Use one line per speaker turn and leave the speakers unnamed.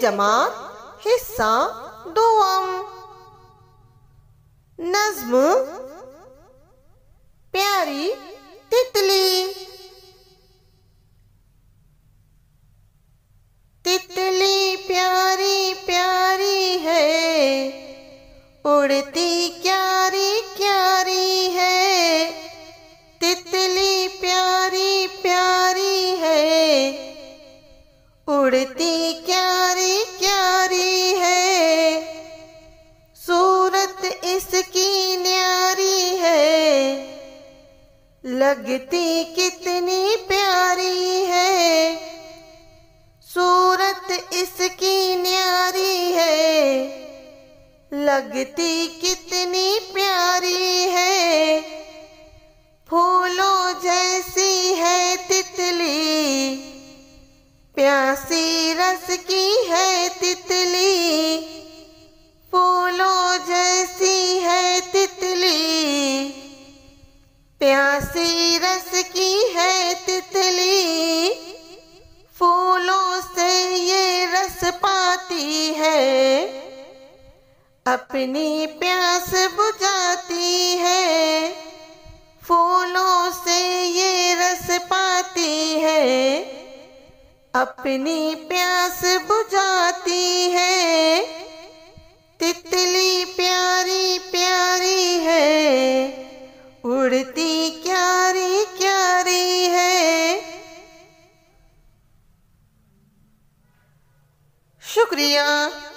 जमात हिस्सा दोम। नज्म प्यारी तितली। तितली प्यारी प्यारी है, उड़ती क्यारी क्यारी है। तितली प्यारी प्यारी है, उड़ती क्यारी क्यारी है। सूरत इसकी न्यारी है, लगती कितनी प्यारी है। सूरत इसकी न्यारी है, लगती कितनी प्यारी है। फूलों जैसी है तितली, प्यासी रस की है तितली। फूलों जैसी है तितली, प्यासी रस की है तितली। फूलों से ये रस पाती है, अपनी प्यास बुझाती है। फूलों से ये रस पाती है, अपनी प्यास बुझाती है। तितली प्यारी प्यारी है, उड़ती क्यारी क्यारी है। शुक्रिया।